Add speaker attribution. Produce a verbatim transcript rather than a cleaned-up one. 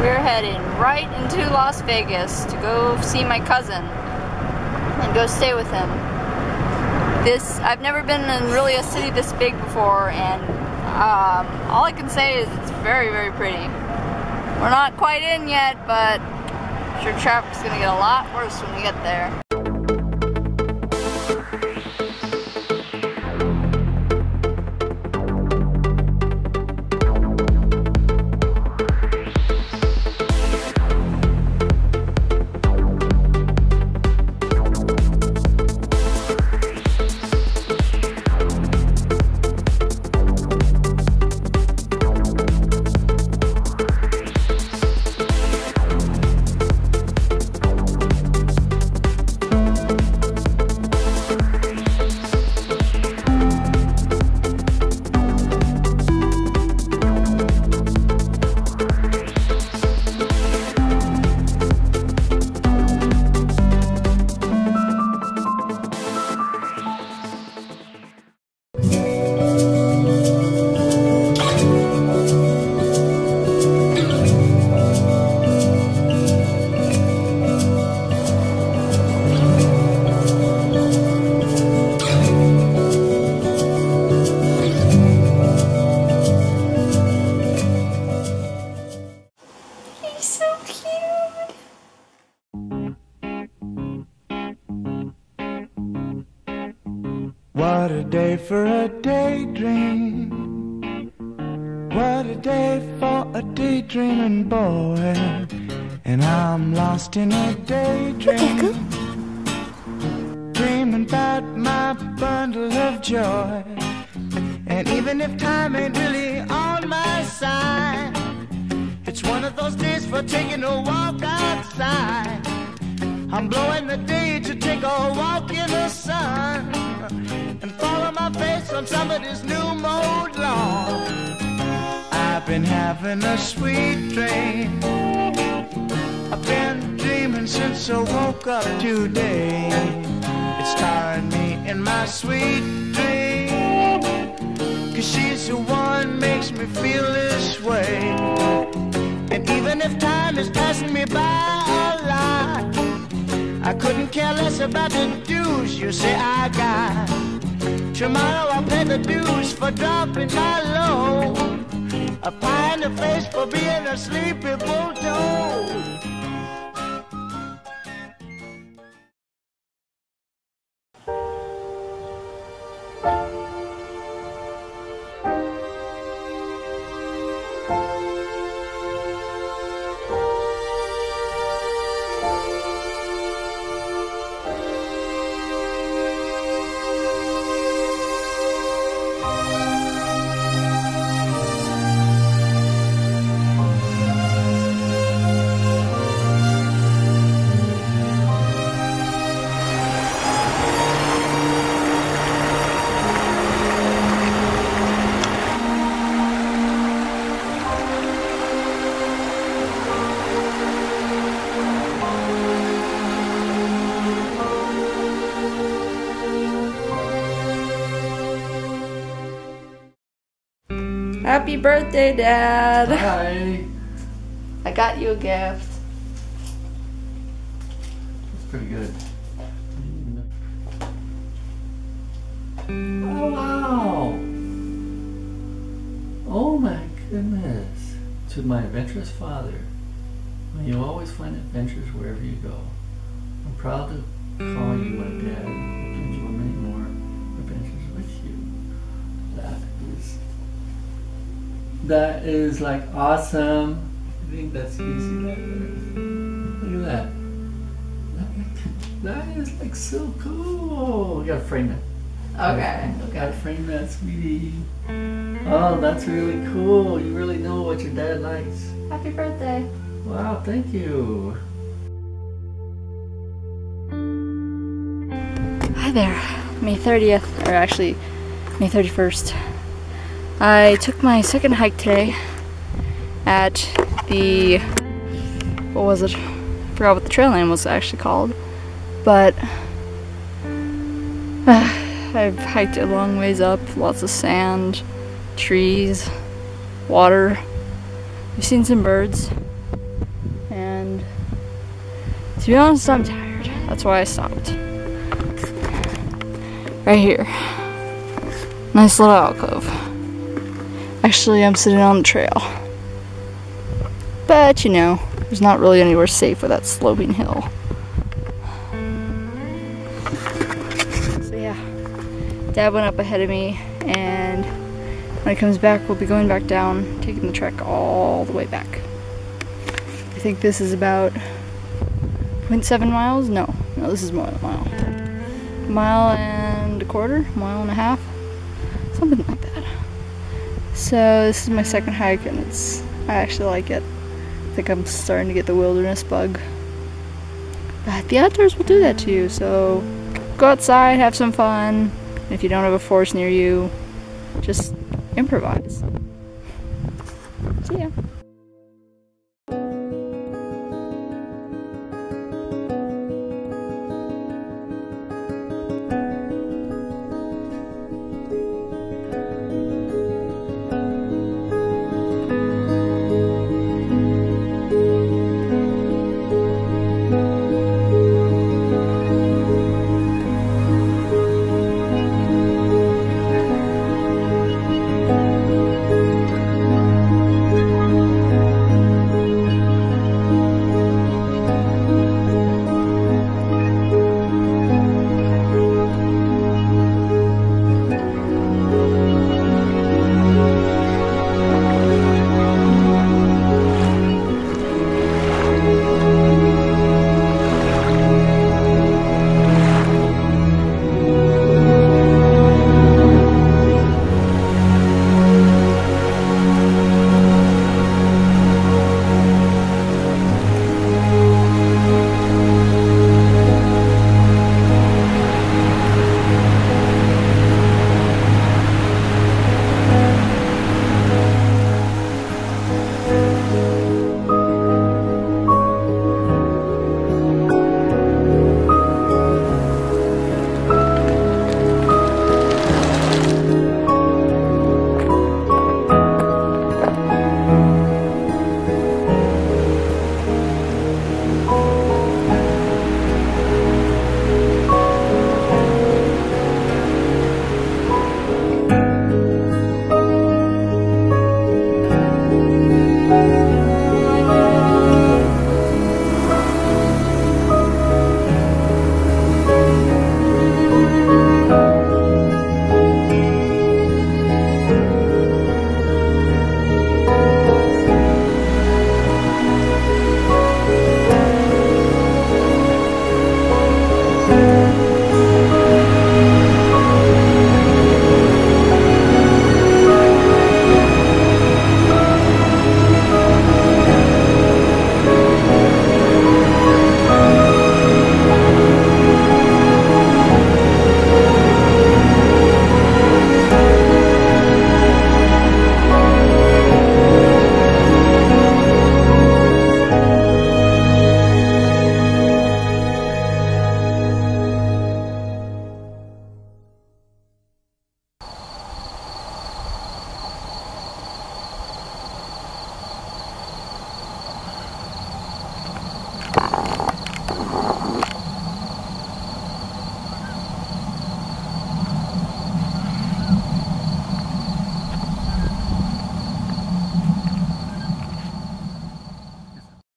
Speaker 1: We're heading right into Las Vegas to go see my cousin and go stay with him. This, I've never been in really a city this big before, and um, all I can say is it's very, very pretty. We're not quite in yet, but I'm sure traffic's gonna get a lot worse when we get there.
Speaker 2: What a day for a daydream. What a day for a daydreaming boy. And I'm lost in a daydream, dreaming about my bundle of joy. And even if time ain't really on my side, it's one of those days for taking a walk outside. I'm blowing the day to take a walk in the sun and follow my face on somebody's new mode lawn. I've been having a sweet dream. I've been dreaming since I woke up today. It's tiring me in my sweet dream, 'cause she's the one makes me feel this way. And even if time is passing me by a lot, I couldn't care less about the dues you say I got. Tomorrow I'll pay the dues for dropping my load, a pie in the face for being a sleepy bulldog.
Speaker 1: Happy birthday, Dad!
Speaker 3: Hi!
Speaker 1: I got you a gift.
Speaker 3: That's pretty good. Oh, wow! Oh my goodness! To my adventurous father, may you always find adventures wherever you go. I'm proud to call you my dad and enjoy many more adventures with you. That is That is like awesome. I think that's easy right there. Look at that. That is like so cool. We gotta frame it.
Speaker 1: Okay.
Speaker 3: We gotta frame that, sweetie. Oh, that's really cool. You really know what your dad likes.
Speaker 1: Happy birthday.
Speaker 3: Wow, thank you.
Speaker 1: Hi there. May thirtieth, or actually May thirty-first. I took my second hike today at the, what was it? I forgot what the trail name was actually called, but uh, I've hiked a long ways up, lots of sand, trees, water. We've seen some birds. and to be honest, I'm tired. That's why I stopped. Right here. Nice little alcove. Actually, I'm sitting on the trail. But, you know, there's not really anywhere safe with that sloping hill. So yeah, Dad went up ahead of me, and when he comes back, we'll be going back down, taking the trek all the way back. I think this is about zero point seven miles? No, no, this is more than a mile. Mile and a quarter, mile and a half, something like that. So this is my second hike, and it's I actually like it. I think I'm starting to get the wilderness bug. But the outdoors will do that to you, so go outside, have some fun. If you don't have a forest near you, just improvise. See ya.